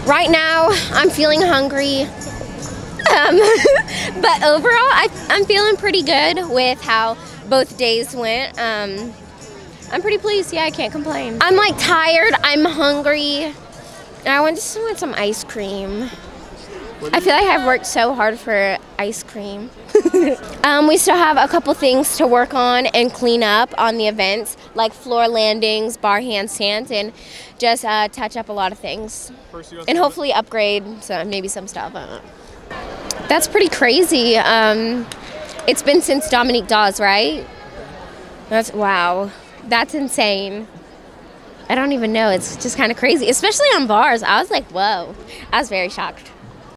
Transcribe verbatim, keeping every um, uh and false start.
Right now, I'm feeling hungry. Um, but overall, I, I'm feeling pretty good with how both days went. Um, I'm pretty pleased. Yeah, I can't complain. I'm like tired. I'm hungry. And I want just want some ice cream. I feel like I've worked so hard for ice cream. um, we still have a couple things to work on and clean up on the events, like floor landings, bar handstands, and just uh, touch up a lot of things. And hopefully upgrade so maybe some stuff. I don't know. That's pretty crazy. Um, it's been since Dominique Dawes, right? That's wow. That's insane. I don't even know. It's just kind of crazy, especially on bars. I was like, whoa. I was very shocked.